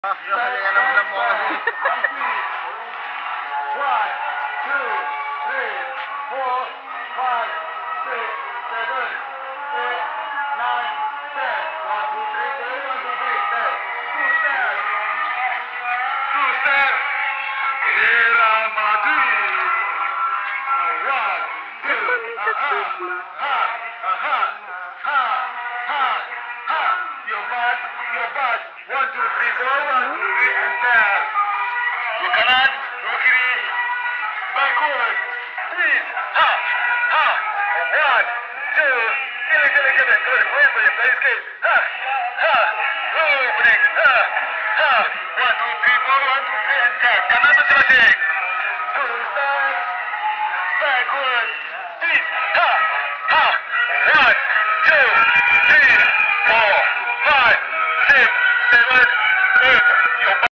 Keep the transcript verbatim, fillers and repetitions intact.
Yung halika naman lang mo kasi. One, two, three, four, five, six, seven, eight, nine, ten. One, two, three, ten. One, two, three, ten. Two steps. Two steps. Real Madrid. One, two, aha, ha, aha, ha, ha, ha. Your butt, your butt. One, two, three, four. One, two, three, and ten. Your kanan, your kiri, backward, please, ha, ha, one, two, kiri, kiri, kiri, good, remember your place, good, ha, ha, opening, ha, ha, one, two, three, four, one, two, three, and ten, kanan to stretching, two steps, backward, please, ha, ha, one, two, three, four, five, six, seven, eight, your